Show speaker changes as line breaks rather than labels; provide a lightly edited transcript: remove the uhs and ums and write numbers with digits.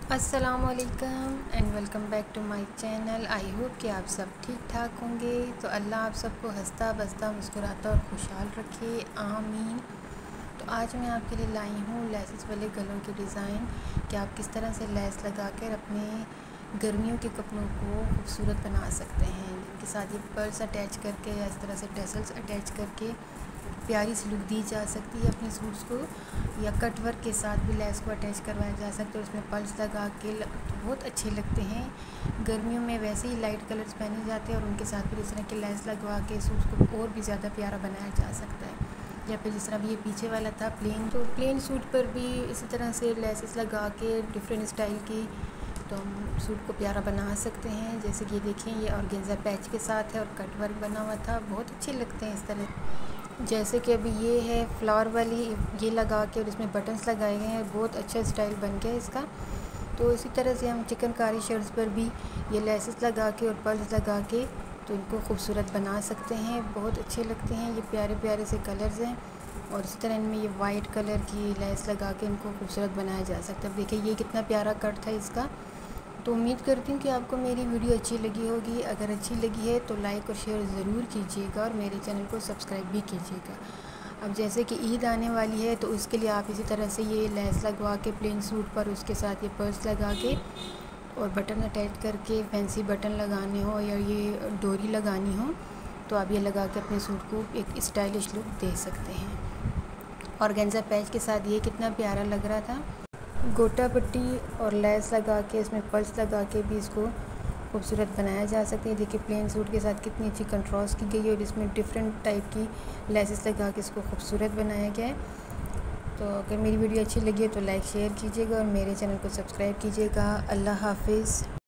अस्सलामुअलैकुम and welcome back to my channel. I hope कि आप सब ठीक ठाक होंगे। तो अल्लाह आप सबको हंसता बसता मुस्कुराता और खुशहाल रखे, आमीन। तो आज मैं आपके लिए लाई हूँ लेसेस वाले गलों के डिज़ाइन कि आप किस तरह से लेस लगा कर अपने गर्मियों के कपड़ों को खूबसूरत बना सकते हैं। जिनके साथ ये पर्स अटैच करके या इस तरह से टेसल्स अटैच करके प्यारी सी लुक दी जा सकती है अपने सूट्स को, या कट वर्क के साथ भी लेस को अटैच करवाया जा सकता है और उसमें पल्स लगा के बहुत अच्छे लगते हैं। गर्मियों में वैसे ही लाइट कलर्स पहने जाते हैं और उनके साथ फिर इस तरह के लेस लगवा के सूट्स को और भी ज़्यादा प्यारा बनाया जा सकता है। या फिर जिस तरह भी ये पीछे वाला था प्लेन, तो प्लेन सूट पर भी इसी तरह से लेसेस लगा के डिफरेंट स्टाइल की तो हम सूट को प्यारा बना सकते हैं। जैसे कि देखें ये ऑर्गेन्जा पैच के साथ है और कट वर्क बना हुआ था, बहुत अच्छे लगते हैं इस तरह। जैसे कि अभी ये है फ्लावर वाली, ये लगा के और इसमें बटन्स लगाए गए हैं, बहुत अच्छा स्टाइल बन गया इसका। तो इसी तरह से हम चिकनकारी शर्ट्स पर भी ये लेसेस लगा के और पर्ल्स लगा के तो इनको खूबसूरत बना सकते हैं, बहुत अच्छे लगते हैं। ये प्यारे प्यारे से कलर्स हैं और इसी तरह इनमें ये वाइट कलर की लेस लगा के इनको खूबसूरत बनाया जा सकता है। अब देखिए ये कितना प्यारा कट था इसका। तो उम्मीद करती हूँ कि आपको मेरी वीडियो अच्छी लगी होगी। अगर अच्छी लगी है तो लाइक और शेयर ज़रूर कीजिएगा और मेरे चैनल को सब्सक्राइब भी कीजिएगा। अब जैसे कि ईद आने वाली है तो उसके लिए आप इसी तरह से ये लेस लगवा के प्लेन सूट पर उसके साथ ये पर्स लगा के और बटन अटैच करके फैंसी बटन लगाने हो या ये डोरी लगानी हो तो आप ये लगा के अपने सूट को एक स्टाइलिश लुक दे सकते हैं। ऑर्गेन्जा पैच के साथ ये कितना प्यारा लग रहा था। गोटा पट्टी और लेस लगा के इसमें पर्स लगा के भी इसको खूबसूरत बनाया जा सकता है। देखिए प्लेन सूट के साथ कितनी अच्छी कंट्रास्ट की गई है और इसमें डिफरेंट टाइप की लेसेस लगा के इसको खूबसूरत बनाया गया है। तो अगर मेरी वीडियो अच्छी लगी है तो लाइक शेयर कीजिएगा और मेरे चैनल को सब्सक्राइब कीजिएगा। अल्लाह हाफिज़।